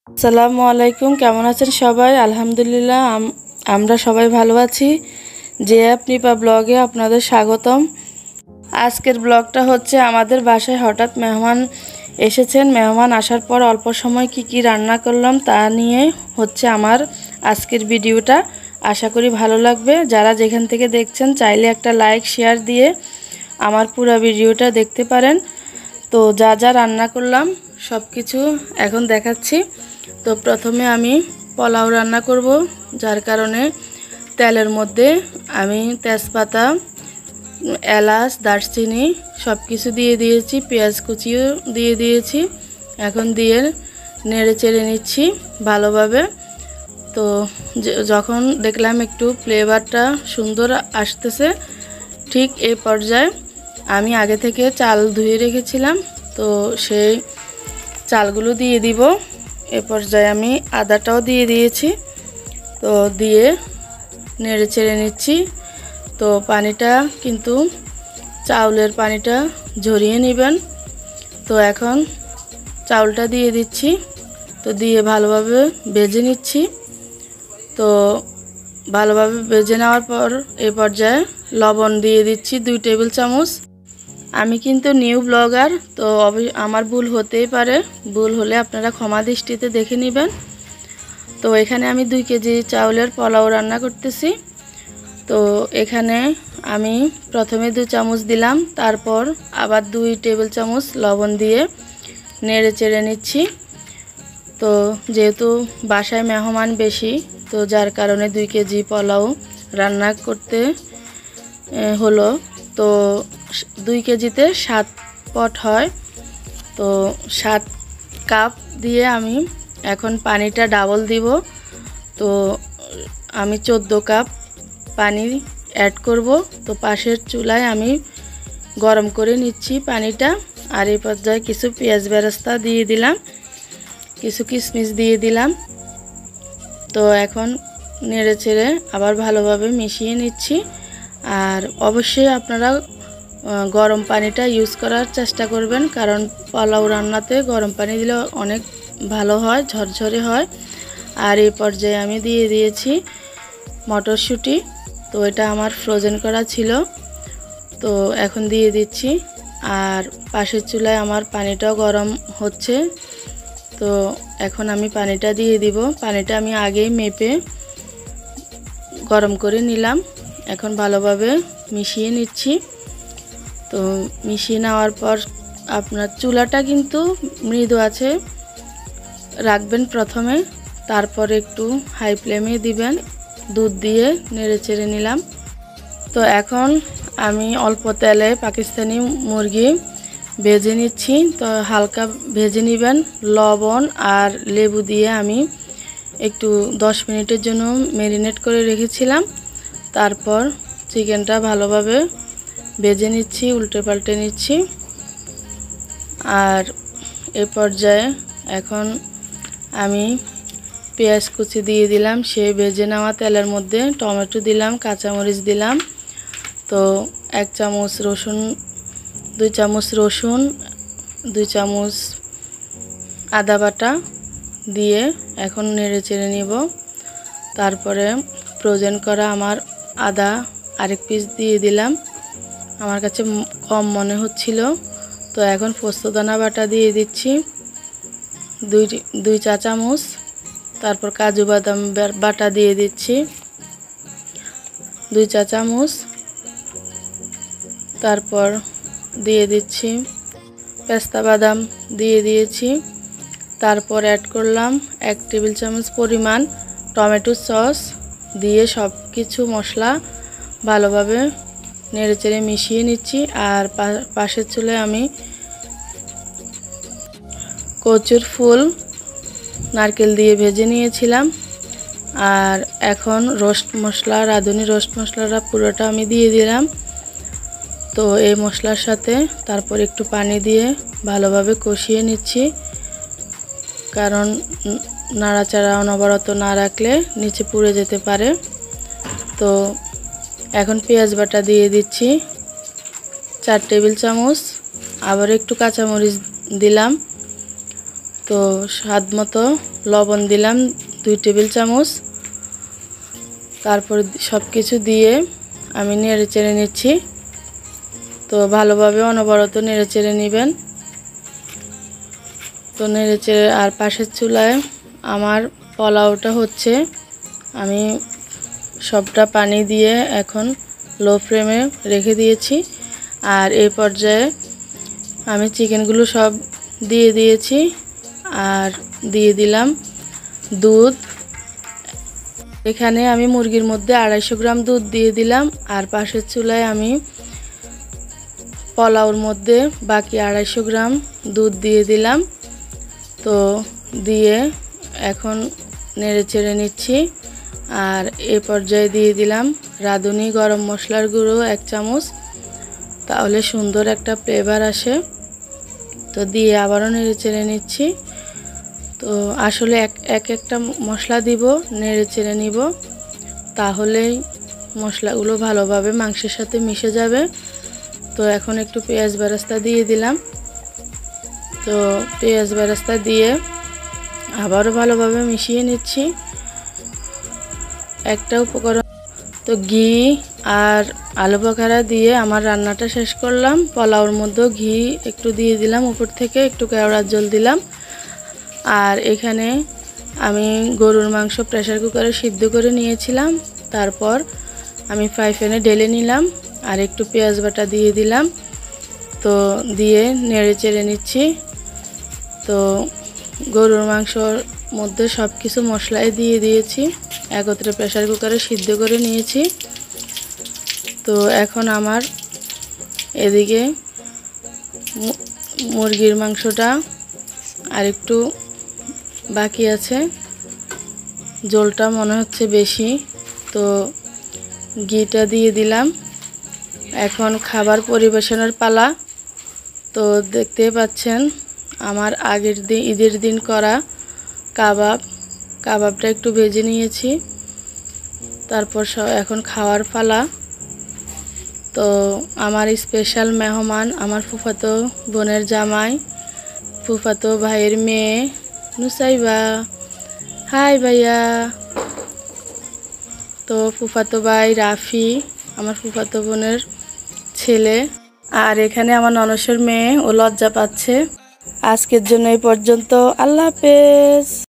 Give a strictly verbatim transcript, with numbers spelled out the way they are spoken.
আসসালামু আলাইকুম, কেমন আছেন সবাই? আলহামদুলিল্লাহ আমরা সবাই ভালো আছি। যে আপনি পা ব্লগে আপনাদের স্বাগতম। আজকের ব্লগটা হচ্ছে আমাদের বাসায় হঠাৎ মেহমান এসেছেন। মেহমান আসার পর অল্প সময় কি কি রান্না করলাম তা নিয়ে হচ্ছে আমার আজকের ভিডিওটা। আশা করি ভালো লাগবে। যারা যেখান থেকে দেখছেন চাইলে একটা লাইক শেয়ার দিয়ে আমার পুরো ভিডিওটা দেখতে পারেন। তো যা যা রান্না করলাম সব কিছু এখন দেখাচ্ছি। তো প্রথমে আমি পোলাও রান্না করব, যার কারণে তেলের মধ্যে আমি তেজপাতা, এলাচ, দারচিনি সব কিছু দিয়ে দিয়েছি, পেঁয়াজ কুচিও দিয়ে দিয়েছি। এখন দিয়ে নেড়ে চেড়ে নিচ্ছি ভালোভাবে। তো যখন দেখলাম একটু ফ্লেভারটা সুন্দর আসতেছে, ঠিক এই পর্যায়ে আমি আগে থেকে চাল ধুয়ে রেখেছিলাম, তো সেই চালগুলো দিয়ে দিব। এ পর্যায়ে আমি আদাটাও দিয়ে দিয়েছি। তো দিয়ে নেড়ে চেড়ে নিচ্ছি। তো পানিটা কিন্তু চাউলের পানিটা ঝরিয়ে নেবেন। তো এখন চাউলটা দিয়ে দিচ্ছি। তো দিয়ে ভালোভাবে ভেজে নিচ্ছি। তো ভালোভাবে ভেজে নেওয়ার পর এ পর্যায়ে লবণ দিয়ে দিচ্ছি দুই টেবিল চামচ। আমি কিন্তু নিউ ব্লগার, তো আমার ভুল হতেই পারে। ভুল হলে আপনারা ক্ষমা দৃষ্টিতে দেখে নেবেন। তো এখানে আমি দুই কেজি চাউলের পোলাও রান্না করতেছি। তো এখানে আমি প্রথমে দুই চামচ দিলাম, তারপর আবার দুই টেবিল চামচ লবণ দিয়ে নেড়ে চেড়ে নিচ্ছি। তো যেহেতু বাসায় মেহমান বেশি, তো যার কারণে দুই কেজি পোলাও রান্না করতে হলো। তো দুই কেজিতে সাত পট হয়। তো সাত কাপ দিয়ে আমি এখন পানিটা ডাবল দিব। তো আমি চোদ্দো কাপ পানি অ্যাড করব। তো পাশের চুলায় আমি গরম করে নিচ্ছি পানিটা। আর এই পর্যায়ে কিছু পেঁয়াজ বেরেস্তা দিয়ে দিলাম, কিছু কিশমিশ দিয়ে দিলাম। তো এখন নেড়ে চেড়ে আবার ভালোভাবে মিশিয়ে নিচ্ছি। আর অবশ্যই আপনারা গরম পানিটা ইউজ করার চেষ্টা করবেন, কারণ পোলাও রান্নাতে গরম পানি দিলে অনেক ভালো হয়, ঝরঝরে হয়। আর এই পর্যায়ে আমি দিয়ে দিয়েছি মটরশুঁটি। তো এটা আমার ফ্রোজেন করা ছিল, তো এখন দিয়ে দিচ্ছি। আর পাশের চুলায় আমার পানিটাও গরম হচ্ছে। তো এখন আমি পানিটা দিয়ে দিব। পানিটা আমি আগেই মেপে গরম করে নিলাম। এখন ভালোভাবে মিশিয়ে নিচ্ছি। তো মিশিয়ে নেওয়ার পর আপনার চুলাটা কিন্তু মৃদু আছে রাখবেন প্রথমে, তারপর একটু হাই ফ্লেমে দিবেন। দুধ দিয়ে নেড়ে চেড়ে নিলাম। তো এখন আমি অল্প তেলে পাকিস্তানি মুরগি ভেজে নিচ্ছি। তো হালকা ভেজে নেবেন। লবণ আর লেবু দিয়ে আমি একটু দশ মিনিটের জন্য ম্যারিনেট করে রেখেছিলাম। তারপর চিকেনটা ভালোভাবে ভেজে নিচ্ছি, উল্টে পাল্টে নিচ্ছি। আর এ পর্যায়ে এখন আমি পেঁয়াজ কুচি দিয়ে দিলাম। সে ভেজে নেওয়া তেলের মধ্যে টমেটো দিলাম, কাঁচামরিচ দিলাম। তো এক চামচ রসুন, দুই চামচ রসুন, দুই চামচ আদা বাটা দিয়ে এখন নেড়ে চেড়ে নিব। তারপরে ফ্রোজেন করা আমার আদা আরেক পিস দিয়ে দিলাম, আমার কাছে কম মনে হচ্ছিল। তো এখন পোস্তদানা বাটা দিয়ে দিচ্ছি দুই দুই চা চামচ। তারপর কাজু বাদাম বাটা দিয়ে দিচ্ছি দুই চা চামচ। তারপর দিয়ে দিচ্ছি পেস্তা বাদাম দিয়ে দিয়েছি। তারপর অ্যাড করলাম এক টেবিল চামচ পরিমাণ টমেটো সস দিয়ে সব কিছু মশলা ভালোভাবে নেড়েচেড়ে মিশিয়ে নিচ্ছি। আর পাশের চুলায় আমি কচুর ফুল নারকেল দিয়ে ভেজে নিয়েছিলাম। আর এখন রোস্ট মশলা, রাঁধুনি রোস্ট মশলাটা পুরোটা আমি দিয়ে দিলাম। তো এই মশলার সাথে তারপর একটু পানি দিয়ে ভালোভাবে কষিয়ে নিচ্ছি, কারণ নাড়াচাড়া অনবরত না রাখলে নিচে পুড়ে যেতে পারে। তো এখন পেঁয়াজ বাটা দিয়ে দিচ্ছি চার টেবিল চামচ। আবার একটু কাঁচামরিচ দিলাম। তো স্বাদ মতো লবণ দিলাম দুই টেবিল চামচ। তারপর সব কিছু দিয়ে আমি নেড়ে চেড়ে নিচ্ছি। তো ভালোভাবে অনবরত নেড়ে চেড়ে নেবেন। তো নেড়ে চেড়ে আর পাশের চুলায় আমার পোলাওটা হচ্ছে, আমি সবটা পানি দিয়ে এখন লো ফ্লেমে রেখে দিয়েছি। আর এই পর্যায়ে আমি চিকেনগুলো সব দিয়ে দিয়েছি আর দিয়ে দিলাম দুধ। এখানে আমি মুরগির মধ্যে আড়াইশো গ্রাম দুধ দিয়ে দিলাম। আর পাশের চুলায় আমি পোলাওর মধ্যে বাকি আড়াইশো গ্রাম দুধ দিয়ে দিলাম। তো দিয়ে এখন নেড়ে চেড়ে নিচ্ছি। আর এ পর্যায়ে দিয়ে দিলাম রাঁধুনি গরম মশলার গুঁড়ো এক চামচ, তাহলে সুন্দর একটা ফ্লেভার আসে। তো দিয়ে আবারও নেড়ে চেড়ে নিচ্ছি। তো আসলে এক এক একটা মশলা দিব, নেড়ে চেড়ে নিব, তাহলেই মশলাগুলো ভালোভাবে মাংসের সাথে মিশে যাবে। তো এখন একটু পেঁয়াজ বেরেস্তা দিয়ে দিলাম। তো পেঁয়াজ বেরেস্তা দিয়ে আবারও ভালোভাবে মিশিয়ে নিচ্ছি। একটা উপকরণ তো ঘি আর আলু বখরা দিয়ে আমার রান্নাটা শেষ করলাম। পোলাওর মধ্যে ঘি একটু দিয়ে দিলাম, উপর থেকে একটু কেওড়ার জল দিলাম। আর এখানে আমি গরুর মাংস প্রেসার কুকারে সিদ্ধ করে নিয়েছিলাম। তারপর আমি ফ্রাই প্যানে ঢেলে নিলাম আর একটু পেঁয়াজ বাটা দিয়ে দিলাম। তো দিয়ে নেড়ে চেড়ে নিচ্ছি। তো গরুর মাংসর মধ্যে সব কিছু মশলাই দিয়ে দিয়েছি, একত্রে প্রেসার কুকারে সিদ্ধ করে নিয়েছি। তো এখন আমার এদিকে মুরগির মাংসটা আর একটু বাকি আছে, ঝোলটা মনে হচ্ছে বেশি। তো ঘিটা দিয়ে দিলাম। এখন খাবার পরিবেশনের পালা। তো দেখতে পাচ্ছেন আমার আগের দিন ঈদের দিন করা কাবাব, কাবাবটা একটু ভেজে নিয়েছি। তারপর এখন খাওয়ার পালা। তো আমার স্পেশাল মেহমান আমার ফুফাতো বোনের জামাই, ফুফাতো ভাইয়ের মেয়ে নুসাইবা। হাই ভাইয়া। তো ফুফাতো ভাই রাফি আমার ফুফাতো বোনের ছেলে। আর এখানে আমার ননসের মেয়ে, ও লজ্জা পাচ্ছে। আজকের জন্য এই পর্যন্ত। আল্লাহ হাফেজ।